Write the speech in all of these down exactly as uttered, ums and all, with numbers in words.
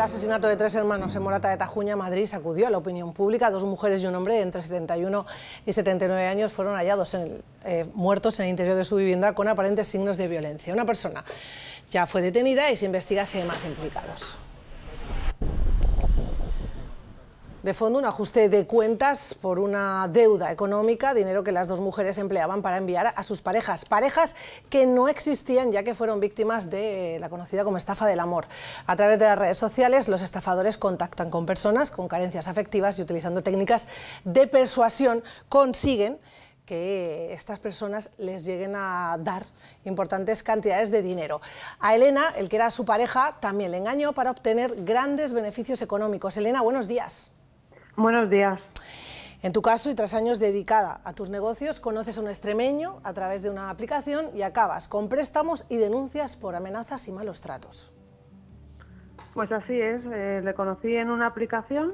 asesinato de tres hermanos en Morata de Tajuña, Madrid, sacudió a la opinión pública. Dos mujeres y un hombre entre setenta y uno y setenta y nueve años fueron hallados en el, eh, muertos en el interior de su vivienda con aparentes signos de violencia. Una persona ya fue detenida y se investiga si hay más implicados. De fondo, un ajuste de cuentas por una deuda económica, dinero que las dos mujeres empleaban para enviar a sus parejas. Parejas que no existían ya que fueron víctimas de la conocida como estafa del amor. A través de las redes sociales, los estafadores contactan con personas con carencias afectivas y utilizando técnicas de persuasión consiguen que estas personas les lleguen a dar importantes cantidades de dinero. A Elena, el que era su pareja, también le engañó para obtener grandes beneficios económicos. Elena, buenos días. Buenos días. En tu caso, y tras años dedicada a tus negocios, conoces a un extremeño a través de una aplicación y acabas con préstamos y denuncias por amenazas y malos tratos. Pues así es, eh, le conocí en una aplicación,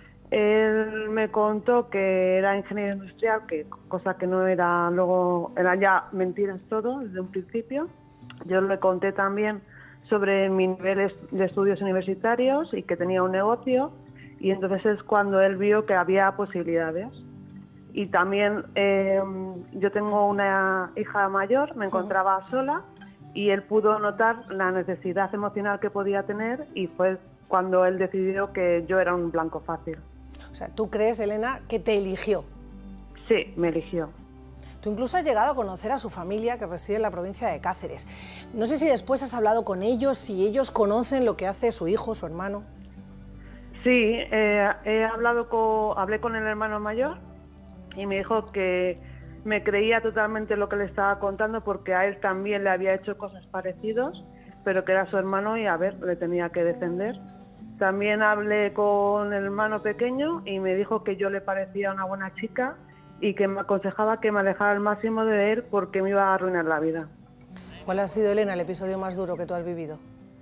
él me contó que era ingeniero industrial, que cosa que no era, luego eran ya mentiras todo desde un principio. Yo le conté también sobre mis niveles de estudios universitarios y que tenía un negocio. Y entonces es cuando él vio que había posibilidades. Y también eh, yo tengo una hija mayor, me encontraba sola y él pudo notar la necesidad emocional que podía tener y fue cuando él decidió que yo era un blanco fácil. O sea, ¿tú crees, Elena, que te eligió? Sí, me eligió. Tú incluso has llegado a conocer a su familia que reside en la provincia de Cáceres. No sé si después has hablado con ellos, si ellos conocen lo que hace su hijo, su hermano. Sí, eh, he hablado con, hablé con el hermano mayor y me dijo que me creía totalmente lo que le estaba contando porque a él también le había hecho cosas parecidas, pero que era su hermano y a ver, le tenía que defender. También hablé con el hermano pequeño y me dijo que yo le parecía una buena chica y que me aconsejaba que me alejara al máximo de él porque me iba a arruinar la vida. ¿Cuál ha sido, Elena, el episodio más duro que tú has vivido?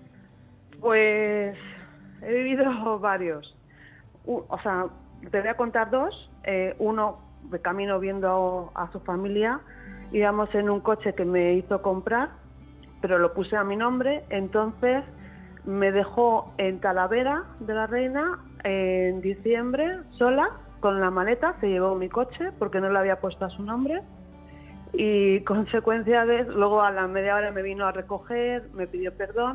Pues he vivido varios. O sea, te voy a contar dos. Eh, uno, de camino viendo a, a su familia, íbamos en un coche que me hizo comprar, pero lo puse a mi nombre, entonces me dejó en Talavera de la Reina en diciembre sola, con la maleta, se llevó mi coche porque no le había puesto a su nombre y consecuencia de eso, luego a la media hora me vino a recoger, me pidió perdón.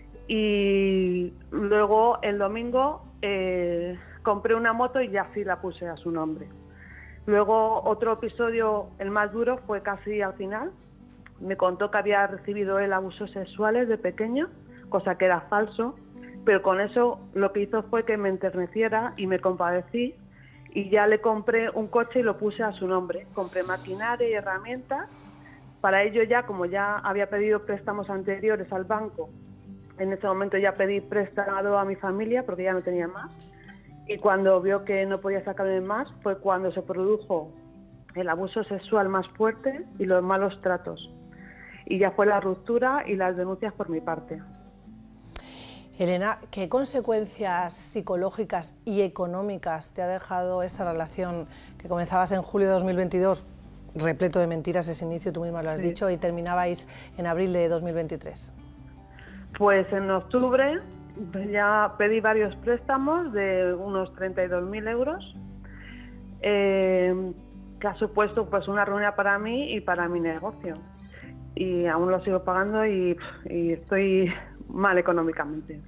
Y luego el domingo eh, compré una moto y ya sí la puse a su nombre. Luego otro episodio, el más duro, fue casi al final. Me contó que había recibido él abusos sexuales de pequeño, cosa que era falso, pero con eso lo que hizo fue que me enterneciera y me compadecí y ya le compré un coche y lo puse a su nombre. Compré maquinaria y herramientas. Para ello ya, como ya había pedido préstamos anteriores al banco, en ese momento ya pedí prestado a mi familia porque ya no tenía más y cuando vio que no podía sacarme más fue cuando se produjo el abuso sexual más fuerte y los malos tratos. Y ya fue la ruptura y las denuncias por mi parte. Elena, ¿qué consecuencias psicológicas y económicas te ha dejado esta relación que comenzabas en julio de dos mil veintidós, repleto de mentiras ese inicio, tú misma lo has sí. dicho, y terminabais en abril de dos mil veintitrés? Pues en octubre ya pedí varios préstamos de unos treinta y dos mil euros, eh, que ha supuesto pues una ruina para mí y para mi negocio. Y aún lo sigo pagando y, y estoy mal económicamente.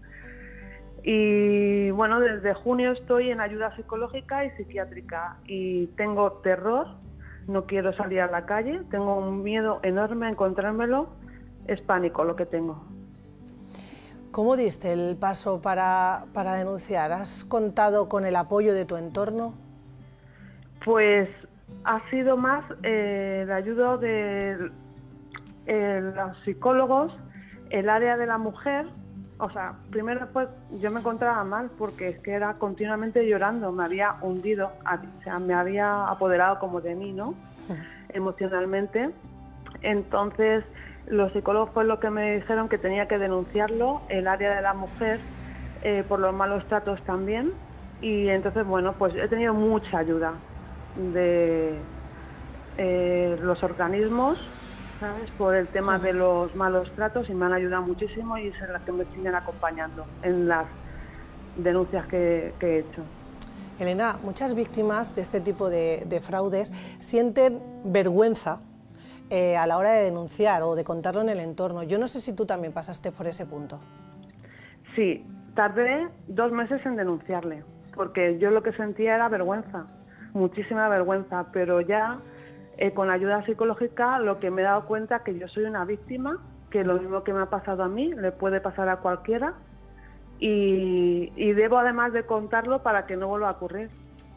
Y bueno, desde junio estoy en ayuda psicológica y psiquiátrica y tengo terror, no quiero salir a la calle, tengo un miedo enorme a encontrármelo, es pánico lo que tengo. ¿Cómo diste el paso para, para denunciar? ¿Has contado con el apoyo de tu entorno? Pues ha sido más eh, la ayuda de eh, los psicólogos, el área de la mujer. O sea, primero pues yo me encontraba mal porque es que era continuamente llorando, me había hundido, o sea, me había apoderado como de mí, ¿no? Emocionalmente. Entonces los psicólogos fue lo que me dijeron que tenía que denunciarlo, el área de la mujer, eh, por los malos tratos también. Y entonces, bueno, pues he tenido mucha ayuda de eh, los organismos, ¿sabes? Por el tema de los malos tratos y me han ayudado muchísimo y es la que me siguen acompañando en las denuncias que, que he hecho. Elena, muchas víctimas de este tipo de, de fraudes sienten vergüenza eh, a la hora de denunciar o de contarlo en el entorno. Yo no sé si tú también pasaste por ese punto. Sí, tardé dos meses en denunciarle, porque yo lo que sentía era vergüenza, muchísima vergüenza, pero ya eh, con la ayuda psicológica lo que me he dado cuenta es que yo soy una víctima, que lo mismo que me ha pasado a mí le puede pasar a cualquiera, y, y debo además de contarlo para que no vuelva a ocurrir.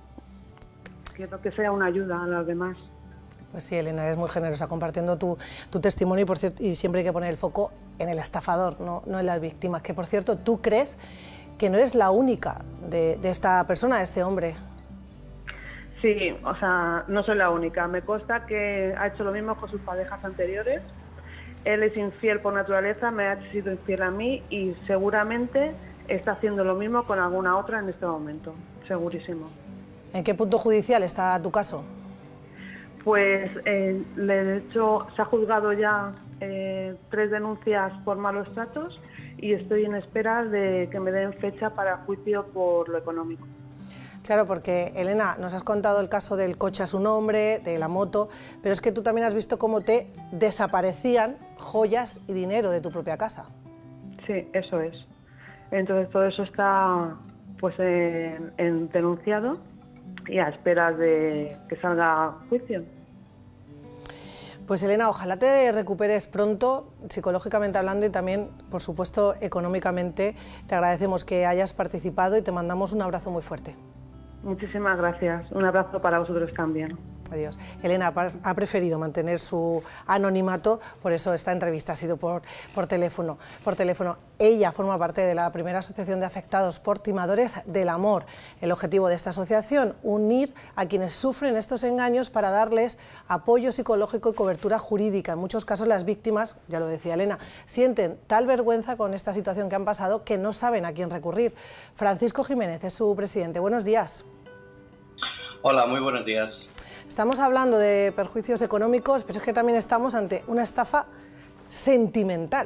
Quiero que sea una ayuda a los demás. Pues sí, Elena, eres muy generosa compartiendo tu, tu testimonio y, por cierto, y siempre hay que poner el foco en el estafador, no, no en las víctimas, que por cierto, tú crees que no eres la única de, de esta persona, de este hombre. Sí, o sea, no soy la única. Me consta que ha hecho lo mismo con sus parejas anteriores. Él es infiel por naturaleza, me ha sido infiel a mí y seguramente está haciendo lo mismo con alguna otra en este momento, segurísimo. ¿En qué punto judicial está tu caso? Pues eh, le he hecho, se ha juzgado ya eh, tres denuncias por malos tratos y estoy en espera de que me den fecha para juicio por lo económico. Claro, porque Elena, nos has contado el caso del coche a su nombre, de la moto, pero es que tú también has visto cómo te desaparecían joyas y dinero de tu propia casa. Sí, eso es. Entonces todo eso está pues en, en denunciado y a espera de que salga juicio. Pues Elena, ojalá te recuperes pronto, psicológicamente hablando y también, por supuesto, económicamente. Te agradecemos que hayas participado y te mandamos un abrazo muy fuerte. Muchísimas gracias. Un abrazo para vosotros también. Adiós. Elena ha preferido mantener su anonimato, por eso esta entrevista ha sido por, por, teléfono, por teléfono. Ella forma parte de la primera asociación de afectados por timadores del amor. El objetivo de esta asociación, unir a quienes sufren estos engaños para darles apoyo psicológico y cobertura jurídica. En muchos casos las víctimas, ya lo decía Elena, sienten tal vergüenza con esta situación que han pasado que no saben a quién recurrir. Francisco Jiménez es su presidente. Buenos días. Hola, muy buenos días. Estamos hablando de perjuicios económicos, pero es que también estamos ante una estafa sentimental.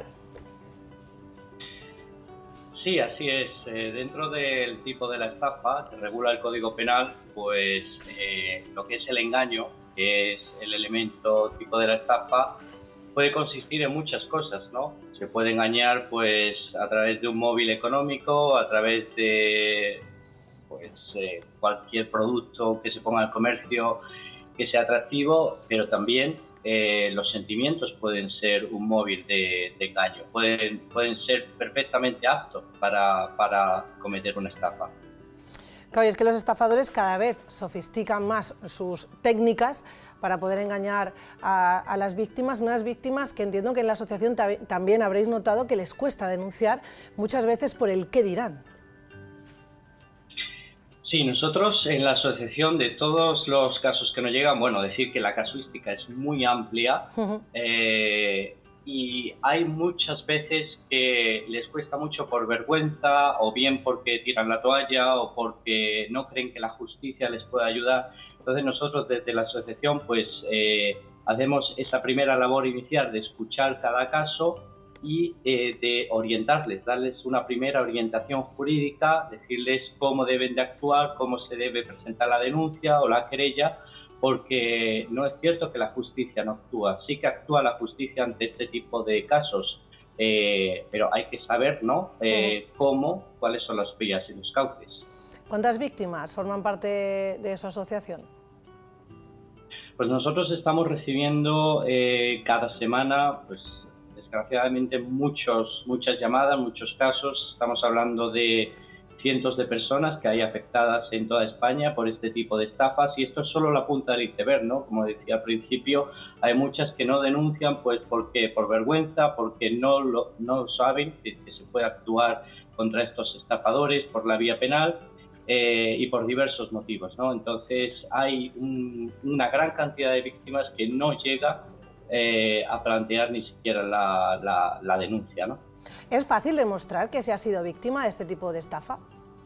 Sí, así es. Eh, dentro del tipo de la estafa que regula el Código Penal, pues eh, lo que es el engaño, que es el elemento tipo de la estafa, puede consistir en muchas cosas, ¿no? Se puede engañar pues a través de un móvil económico, a través de pues eh, cualquier producto que se ponga al comercio que sea atractivo, pero también eh, los sentimientos pueden ser un móvil de, de engaño, pueden, pueden ser perfectamente aptos para, para cometer una estafa. Claro, y es que los estafadores cada vez sofistican más sus técnicas para poder engañar a, a las víctimas, unas víctimas que entiendo que en la asociación también habréis notado que les cuesta denunciar muchas veces por el qué dirán. Sí, nosotros en la asociación de todos los casos que nos llegan, bueno, decir que la casuística es muy amplia uh-huh. eh, y hay muchas veces que les cuesta mucho por vergüenza o bien porque tiran la toalla o porque no creen que la justicia les pueda ayudar. Entonces nosotros desde la asociación pues eh, hacemos esa primera labor inicial de escuchar cada caso y eh, de orientarles, darles una primera orientación jurídica, decirles cómo deben de actuar, cómo se debe presentar la denuncia o la querella, porque no es cierto que la justicia no actúa, sí que actúa la justicia ante este tipo de casos, eh, pero hay que saber, ¿no?, eh, sí. cómo, cuáles son las vías y los cauces. ¿Cuántas víctimas forman parte de su asociación? Pues nosotros estamos recibiendo eh, cada semana, pues desgraciadamente muchos, muchas llamadas, muchos casos. Estamos hablando de cientos de personas que hay afectadas en toda España por este tipo de estafas y esto es solo la punta del iceberg, ¿no? Como decía al principio, hay muchas que no denuncian pues porque por vergüenza, porque no lo no saben que, que se puede actuar contra estos estafadores por la vía penal eh, y por diversos motivos, ¿no? Entonces hay un, una gran cantidad de víctimas que no llega Eh, a plantear ni siquiera la, la, la denuncia, ¿no? ¿Es fácil demostrar que se ha sido víctima de este tipo de estafa?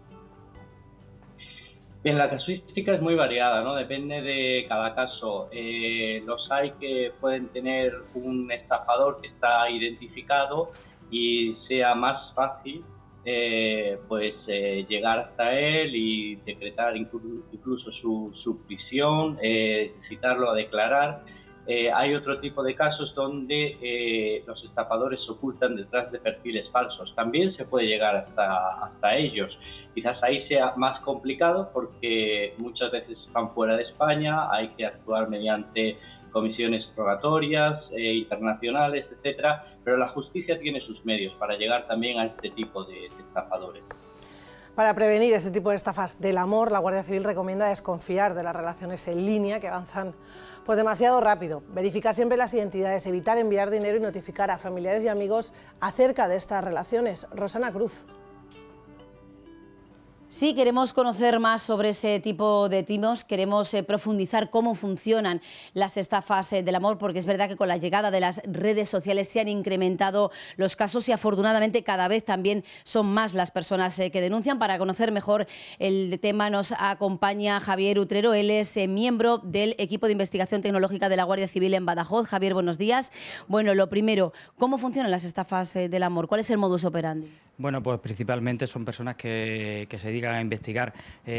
Bien, la casuística es muy variada, ¿no? Depende de cada caso. Eh, los hay que pueden tener un estafador que está identificado y sea más fácil eh, pues eh, llegar hasta él y decretar inclu incluso su, su prisión, eh, citarlo a declarar. Eh, hay otro tipo de casos donde eh, los estafadores se ocultan detrás de perfiles falsos. También se puede llegar hasta, hasta ellos. Quizás ahí sea más complicado porque muchas veces van fuera de España, hay que actuar mediante comisiones rogatorias, eh, internacionales, etcétera, pero la justicia tiene sus medios para llegar también a este tipo de, de estafadores. Para prevenir este tipo de estafas del amor, la Guardia Civil recomienda desconfiar de las relaciones en línea que avanzan pues demasiado rápido, verificar siempre las identidades, evitar enviar dinero y notificar a familiares y amigos acerca de estas relaciones. Rosana Cruz. Sí, queremos conocer más sobre este tipo de timos, queremos eh, profundizar cómo funcionan las estafas eh, del amor, porque es verdad que con la llegada de las redes sociales se han incrementado los casos y afortunadamente cada vez también son más las personas eh, que denuncian. Para conocer mejor el tema nos acompaña Javier Utrero, él es eh, miembro del equipo de investigación tecnológica de la Guardia Civil en Badajoz. Javier, buenos días. Bueno, lo primero, ¿cómo funcionan las estafas eh, del amor? ¿Cuál es el modus operandi? Bueno, pues principalmente son personas que, que se dedican a investigar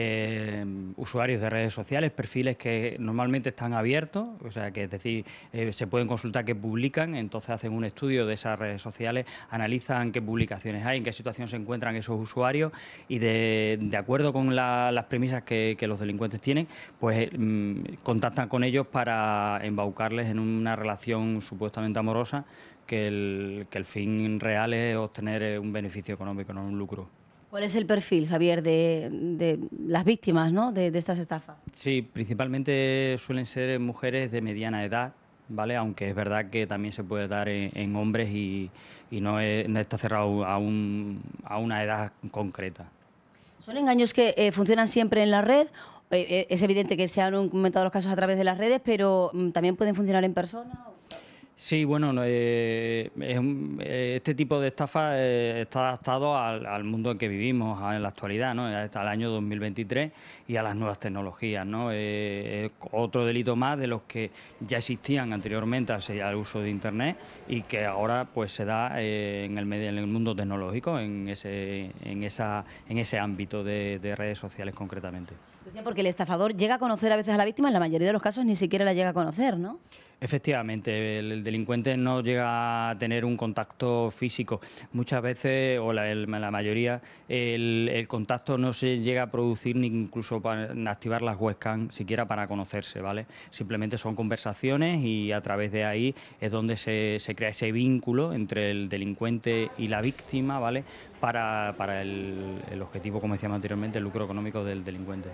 eh, usuarios de redes sociales, perfiles que normalmente están abiertos, o sea, que es decir, eh, se pueden consultar qué publican, entonces hacen un estudio de esas redes sociales, analizan qué publicaciones hay, en qué situación se encuentran esos usuarios y de, de acuerdo con la, las premisas que, que los delincuentes tienen, pues eh, contactan con ellos para embaucarles en una relación supuestamente amorosa, que el, que el fin real es obtener un beneficio económico, no un lucro. ¿Cuál es el perfil, Javier, de, de las víctimas, ¿no?, de, de estas estafas? Sí, principalmente suelen ser mujeres de mediana edad, ¿vale? Aunque es verdad que también se puede dar en, en hombres y, y no, es, no está cerrado a, un, a una edad concreta. ¿Son engaños que eh, funcionan siempre en la red? Eh, es evidente que se han aumentado los casos a través de las redes, pero ¿también pueden funcionar en persona? Sí, bueno, eh, es un, este tipo de estafa eh, está adaptado al, al mundo en que vivimos en la actualidad, ¿no? Al año dos mil veintitrés y a las nuevas tecnologías, ¿no? Eh, es otro delito más de los que ya existían anteriormente al, al uso de Internet y que ahora pues se da eh, en, el medio, en el mundo tecnológico, en ese, en esa, en ese ámbito de, de redes sociales concretamente. Porque el estafador llega a conocer a veces a la víctima, en la mayoría de los casos ni siquiera la llega a conocer, ¿no? Efectivamente, el, el delincuente no llega a tener un contacto físico. Muchas veces, o la, el, la mayoría, el, el contacto no se llega a producir ni incluso para activar las webcam, siquiera para conocerse, ¿vale? Simplemente son conversaciones y a través de ahí es donde se, se crea ese vínculo entre el delincuente y la víctima, ¿vale? Para, para el, el objetivo, como decíamos anteriormente, el lucro económico del delincuente.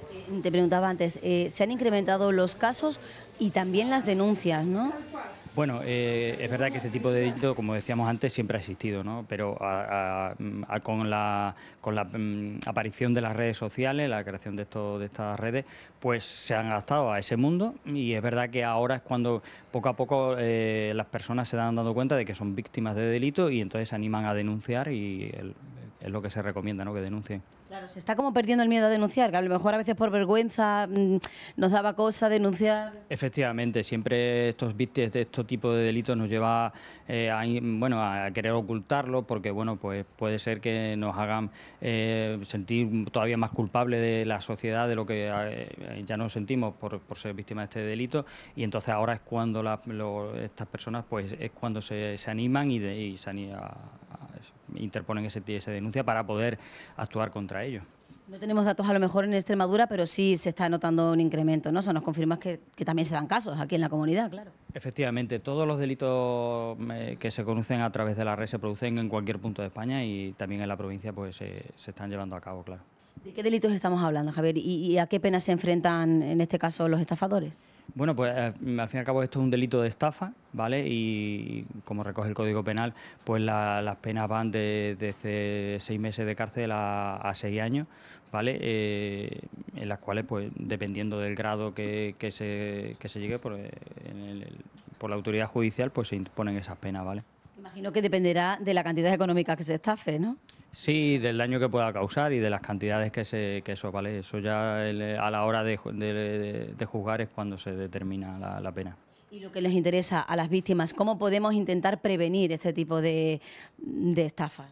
Te preguntaba antes, eh, se han incrementado los casos y también las denuncias, ¿no? Bueno, eh, es verdad que este tipo de delito, como decíamos antes, siempre ha existido, ¿no? Pero a, a, a, con la, con la um, aparición de las redes sociales, la creación de, esto, de estas redes, pues se han adaptado a ese mundo y es verdad que ahora es cuando poco a poco eh, las personas se dan dando cuenta de que son víctimas de delito y entonces se animan a denunciar y el, es lo que se recomienda, ¿no?, que denuncien. Claro, se está como perdiendo el miedo a denunciar, que a lo mejor a veces por vergüenza mmm, nos daba cosa denunciar. Efectivamente, siempre estos víctimas de estos tipos de delitos nos lleva eh, a, bueno, a querer ocultarlo, porque bueno, pues puede ser que nos hagan eh, sentir todavía más culpables de la sociedad de lo que eh, ya nos sentimos por, por ser víctimas de este delito, y entonces ahora es cuando la, lo, estas personas pues es cuando se, se animan y, de, y se anima a, a, interponen ese, esa denuncia para poder actuar contra ellos. No tenemos datos a lo mejor en Extremadura, pero sí se está notando un incremento, ¿no? O sea, nos confirmas que, que también se dan casos aquí en la comunidad, claro. Efectivamente, todos los delitos eh, que se conocen a través de la red se producen en cualquier punto de España y también en la provincia pues se, se están llevando a cabo, claro. ¿De qué delitos estamos hablando, Javier? ¿Y, y a qué penas se enfrentan en este caso los estafadores? Bueno, pues eh, al fin y al cabo esto es un delito de estafa, ¿vale? Y como recoge el Código Penal, pues la, las penas van de, desde seis meses de cárcel a, a seis años, ¿vale? Eh, en las cuales, pues dependiendo del grado que, que, se, que se llegue por, en el, por la autoridad judicial, pues se imponen esas penas, ¿vale? Imagino que dependerá de la cantidad económica que se estafe, ¿no? Sí, del daño que pueda causar y de las cantidades que se que eso vale. Eso ya el, a la hora de, de, de juzgar es cuando se determina la, la pena. Y lo que les interesa a las víctimas, ¿cómo podemos intentar prevenir este tipo de, de estafas?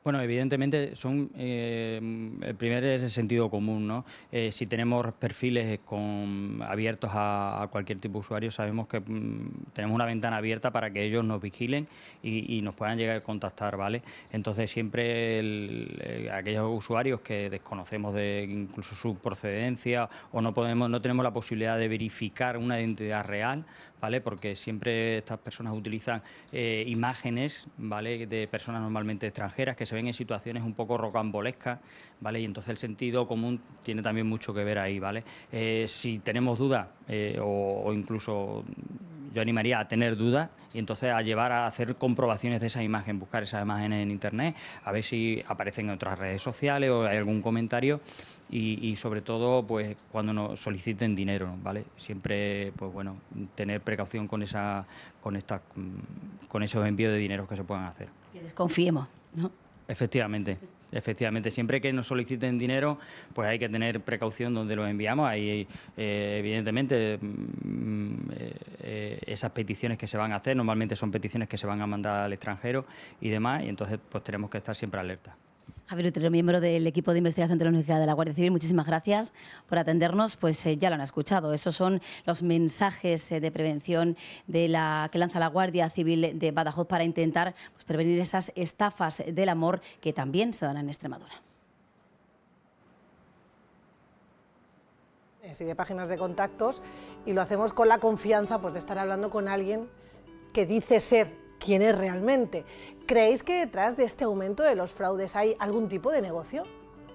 Bueno, evidentemente son eh, el primer es el sentido común, ¿no? Eh, si tenemos perfiles con, abiertos a, a cualquier tipo de usuario, sabemos que mm, tenemos una ventana abierta para que ellos nos vigilen y, y nos puedan llegar a contactar, ¿vale? Entonces siempre el, el, aquellos usuarios que desconocemos de incluso su procedencia o no podemos, no tenemos la posibilidad de verificar una identidad real, ¿vale? Porque siempre estas personas utilizan eh, imágenes, ¿vale? De personas normalmente extranjeras que se ven en situaciones un poco rocambolescas, ¿vale? Y entonces el sentido común tiene también mucho que ver ahí, ¿vale? Eh, si tenemos dudas eh, o, o incluso yo animaría a tener dudas y entonces a llevar a hacer comprobaciones de esa imagen, buscar esas imágenes en internet, a ver si aparecen en otras redes sociales o hay algún comentario. Y, y sobre todo, pues cuando nos soliciten dinero, ¿vale? Siempre, pues bueno, tener precaución con esa, con estas, con esos envíos de dinero que se puedan hacer. Que desconfiemos, ¿no? Efectivamente, efectivamente. Siempre que nos soliciten dinero, pues hay que tener precaución donde los enviamos. Hay, eh, evidentemente, mm, eh, esas peticiones que se van a hacer, normalmente son peticiones que se van a mandar al extranjero y demás, y entonces pues tenemos que estar siempre alerta. Javier Utrero, miembro del equipo de investigación tecnológica de la Guardia Civil, muchísimas gracias por atendernos. Pues eh, ya lo han escuchado, esos son los mensajes eh, de prevención de la, que lanza la Guardia Civil de Badajoz para intentar pues, prevenir esas estafas del amor que también se dan en Extremadura. Sí, de páginas de contactos, y lo hacemos con la confianza pues, de estar hablando con alguien que dice ser quién es realmente. ¿Creéis que detrás de este aumento de los fraudes hay algún tipo de negocio?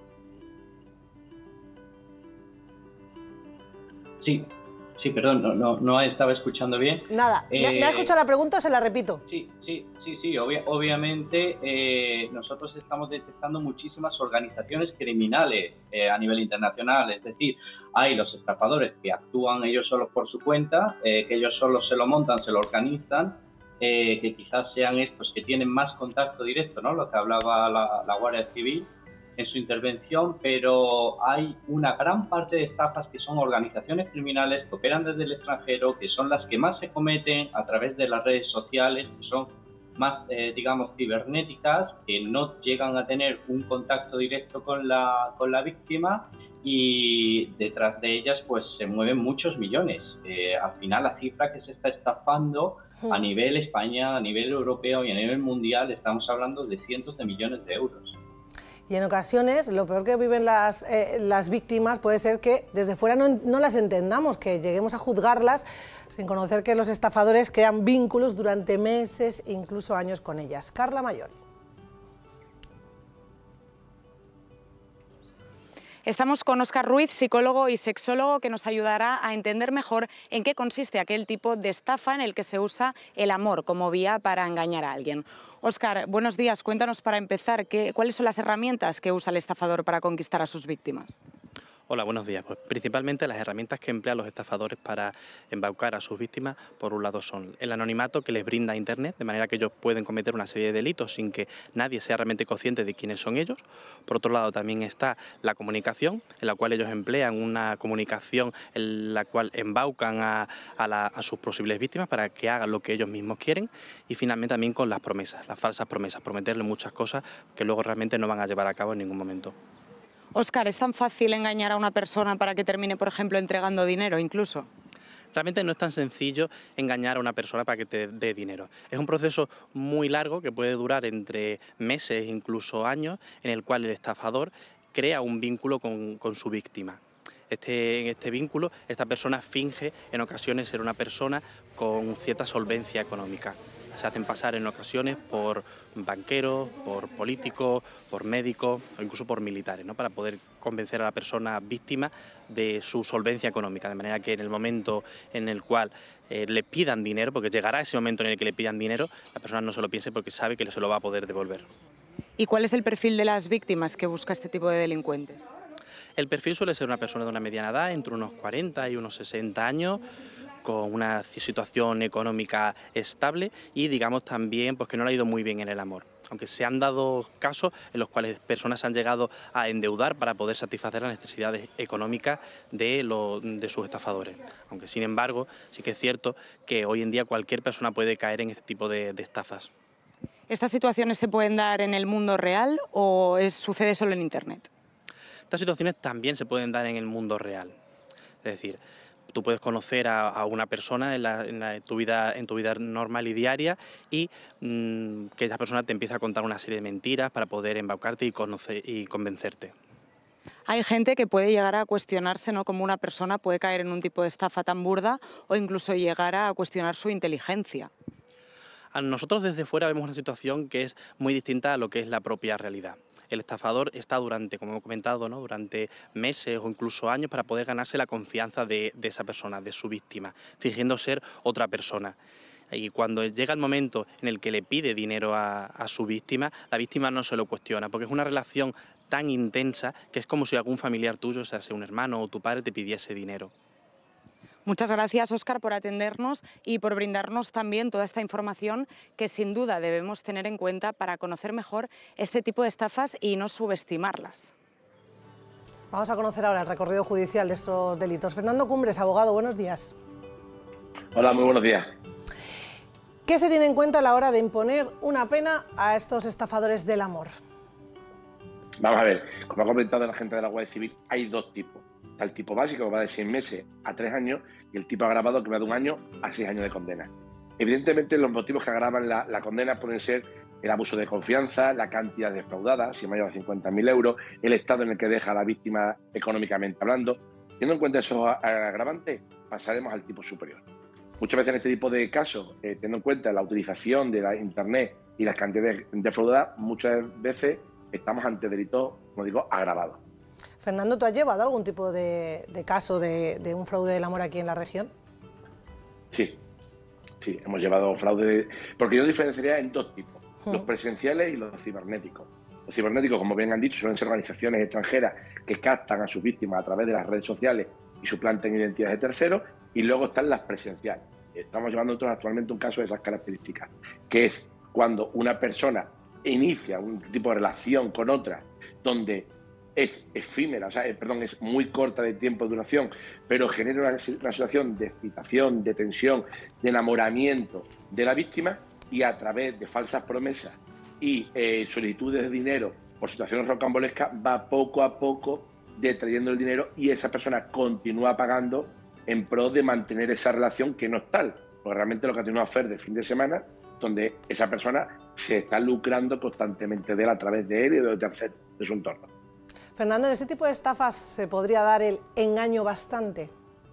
Sí, sí, perdón, no, no, no estaba escuchando bien. Nada, eh, ¿me, ¿me ha escuchado la pregunta o se la repito? Sí, sí, sí, sí, obvia, obviamente eh, nosotros estamos detectando muchísimas organizaciones criminales eh, a nivel internacional, es decir, hay los estafadores que actúan ellos solos por su cuenta, eh, que ellos solos se lo montan, se lo organizan, Eh, que quizás sean estos que tienen más contacto directo, ¿no? Lo que hablaba la, la Guardia Civil en su intervención, pero hay una gran parte de estafas que son organizaciones criminales que operan desde el extranjero, que son las que más se cometen a través de las redes sociales, que son más, eh, digamos, cibernéticas, que no llegan a tener un contacto directo con la, con la víctima, y detrás de ellas pues se mueven muchos millones. Eh, al final la cifra que se está estafando sí. a nivel España, a nivel europeo y a nivel mundial, estamos hablando de cientos de millones de euros. Y en ocasiones lo peor que viven las, eh, las víctimas puede ser que desde fuera no, no las entendamos, que lleguemos a juzgarlas sin conocer que los estafadores crean vínculos durante meses, incluso años con ellas. Carla Mayor. Estamos con Óscar Ruiz, psicólogo y sexólogo, que nos ayudará a entender mejor en qué consiste aquel tipo de estafa en el que se usa el amor como vía para engañar a alguien. Óscar, buenos días. Cuéntanos para empezar, ¿qué, ¿cuáles son las herramientas que usa el estafador para conquistar a sus víctimas? Hola, buenos días. Pues principalmente las herramientas que emplean los estafadores para embaucar a sus víctimas, por un lado son el anonimato que les brinda Internet, de manera que ellos pueden cometer una serie de delitos sin que nadie sea realmente consciente de quiénes son ellos. Por otro lado también está la comunicación, en la cual ellos emplean una comunicación en la cual embaucan a, a, la, a sus posibles víctimas para que hagan lo que ellos mismos quieren. Y finalmente también con las promesas, las falsas promesas, prometerle muchas cosas que luego realmente no van a llevar a cabo en ningún momento. Óscar, ¿es tan fácil engañar a una persona para que termine, por ejemplo, entregando dinero incluso? Realmente no es tan sencillo engañar a una persona para que te dé dinero. Es un proceso muy largo que puede durar entre meses, incluso años, en el cual el estafador crea un vínculo con, con su víctima. Este, en este vínculo, esta persona finge en ocasiones ser una persona con cierta solvencia económica. Se hacen pasar en ocasiones por banqueros, por políticos, por médicos o incluso por militares, ¿no? Para poder convencer a la persona víctima de su solvencia económica, de manera que en el momento en el cual eh, le pidan dinero, porque llegará ese momento en el que le pidan dinero, la persona no se lo piense porque sabe que se lo va a poder devolver. ¿Y cuál es el perfil de las víctimas que busca este tipo de delincuentes? El perfil suele ser una persona de una mediana edad, entre unos cuarenta y unos sesenta años, con una situación económica estable y digamos también pues que no le ha ido muy bien en el amor. Aunque se han dado casos en los cuales personas han llegado a endeudar para poder satisfacer las necesidades económicas de, lo, de sus estafadores. Aunque sin embargo sí que es cierto que hoy en día cualquier persona puede caer en este tipo de, de estafas. ¿Estas situaciones se pueden dar en el mundo real o es, sucede solo en Internet? Estas situaciones también se pueden dar en el mundo real. Es decir, tú puedes conocer a, a una persona en, la, en, la, en, tu vida, en tu vida normal y diaria y mmm, que esa persona te empieza a contar una serie de mentiras para poder embaucarte y, conocer, y convencerte. Hay gente que puede llegar a cuestionarse, ¿no?, cómo una persona puede caer en un tipo de estafa tan burda o incluso llegar a cuestionar su inteligencia. A nosotros desde fuera vemos una situación que es muy distinta a lo que es la propia realidad. El estafador está durante, como hemos comentado, ¿no?, durante meses o incluso años para poder ganarse la confianza de, de esa persona, de su víctima, fingiendo ser otra persona. Y cuando llega el momento en el que le pide dinero a, a su víctima, la víctima no se lo cuestiona, porque es una relación tan intensa que es como si algún familiar tuyo, sea, sea un hermano o tu padre, te pidiese dinero. Muchas gracias, Óscar, por atendernos y por brindarnos también toda esta información que sin duda debemos tener en cuenta para conocer mejor este tipo de estafas y no subestimarlas. Vamos a conocer ahora el recorrido judicial de estos delitos. Fernando Cumbres, abogado, buenos días. Hola, muy buenos días. ¿Qué se tiene en cuenta a la hora de imponer una pena a estos estafadores del amor? Vamos a ver, como ha comentado la gente de la Guardia Civil, hay dos tipos. Está el tipo básico, que va de seis meses a tres años, y el tipo agravado, que va de un año a seis años de condena. Evidentemente, los motivos que agravan la, la condena pueden ser el abuso de confianza, la cantidad defraudada, si mayor a cincuenta mil euros, el estado en el que deja a la víctima económicamente hablando. Teniendo en cuenta esos agravantes, pasaremos al tipo superior. Muchas veces en este tipo de casos, eh, teniendo en cuenta la utilización de la Internet y las cantidades defraudadas, muchas veces estamos ante delitos, como digo, agravados. Fernando, ¿tú has llevado algún tipo de, de caso de, de un fraude del amor aquí en la región? Sí, sí, hemos llevado fraude, de, porque yo diferenciaría en dos tipos, hmm. los presenciales y los cibernéticos. Los cibernéticos, como bien han dicho, suelen ser organizaciones extranjeras que captan a sus víctimas a través de las redes sociales y suplantan identidades de terceros, y luego están las presenciales. Estamos llevando nosotros actualmente un caso de esas características, que es cuando una persona inicia un tipo de relación con otra donde es efímera, o sea, perdón, es muy corta de tiempo de duración, pero genera una, una situación de excitación, de tensión, de enamoramiento de la víctima, y a través de falsas promesas y eh, solicitudes de dinero por situaciones rocambolescas va poco a poco detrayendo el dinero, y esa persona continúa pagando en pro de mantener esa relación que no es tal, porque realmente lo que ha tenido hacer de fin de semana, donde esa persona se está lucrando constantemente de él a través de él y de terceros, de su entorno. Fernando, ¿en este tipo de estafas se podría dar el engaño bastante?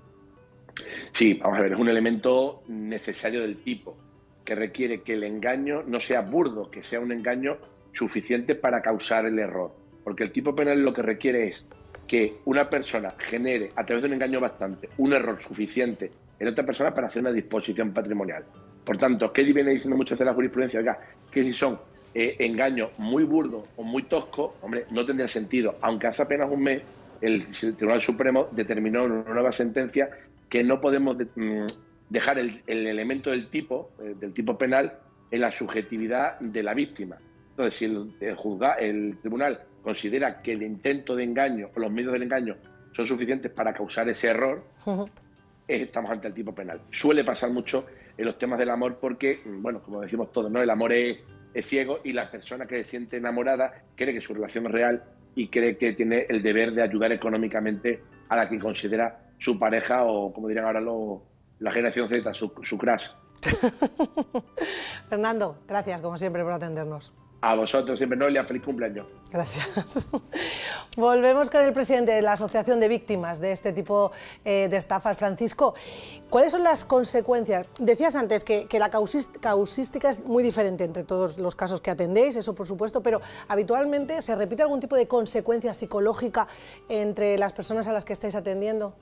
Sí, vamos a ver, es un elemento necesario del tipo, que requiere que el engaño no sea burdo, que sea un engaño suficiente para causar el error. Porque el tipo penal lo que requiere es que una persona genere, a través de un engaño bastante, un error suficiente en otra persona para hacer una disposición patrimonial. Por tanto, ¿qué viene diciendo muchas veces la jurisprudencia? Oiga, que si son eh, engaños muy burdos o muy toscos, hombre, no tendría sentido. Aunque hace apenas un mes el Tribunal Supremo determinó en una nueva sentencia que no podemos de, mm, dejar el, el elemento del tipo, eh, del tipo penal, en la subjetividad de la víctima. Entonces, si el, el, juzga, el tribunal considera que el intento de engaño o los medios del engaño son suficientes para causar ese error, uh-huh. estamos ante el tipo penal. Suele pasar mucho en los temas del amor porque, bueno, como decimos todos, ¿no? El amor es, es ciego, y la persona que se siente enamorada cree que su relación es real y cree que tiene el deber de ayudar económicamente a la que considera su pareja, o como dirían ahora los, la generación Z, su, su crush. Fernando, gracias como siempre por atendernos. A vosotros siempre, Noelia, feliz cumpleaños. Gracias. Volvemos con el presidente de la Asociación de Víctimas de este tipo eh, de estafas. Francisco, ¿cuáles son las consecuencias? Decías antes que, que la causística es muy diferente entre todos los casos que atendéis, eso por supuesto, pero habitualmente ¿se repite algún tipo de consecuencia psicológica entre las personas a las que estáis atendiendo?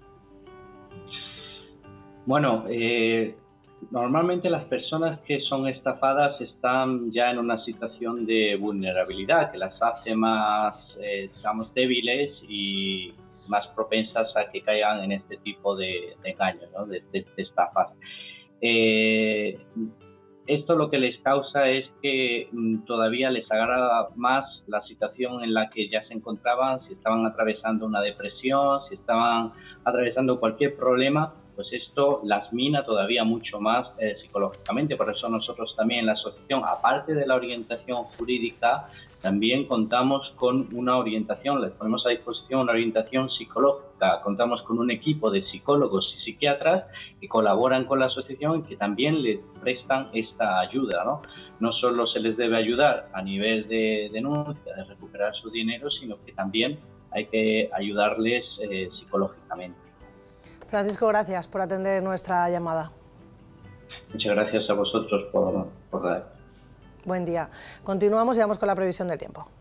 Bueno, eh... normalmente las personas que son estafadas están ya en una situación de vulnerabilidad que las hace más, eh, digamos, débiles y más propensas a que caigan en este tipo de, de engaños, ¿no? de, de, de estafas. Eh, esto lo que les causa es que mm, todavía les agrava más la situación en la que ya se encontraban, si estaban atravesando una depresión, si estaban atravesando cualquier problema, pues esto las mina todavía mucho más eh, psicológicamente. Por eso nosotros también en la asociación, aparte de la orientación jurídica, también contamos con una orientación, les ponemos a disposición una orientación psicológica. Contamos con un equipo de psicólogos y psiquiatras que colaboran con la asociación y que también les prestan esta ayuda, ¿no? No solo se les debe ayudar a nivel de denuncia, de recuperar su dinero, sino que también hay que ayudarles eh, psicológicamente. Francisco, gracias por atender nuestra llamada. Muchas gracias a vosotros por, por dar. Buen día. Continuamos y vamos con la previsión del tiempo.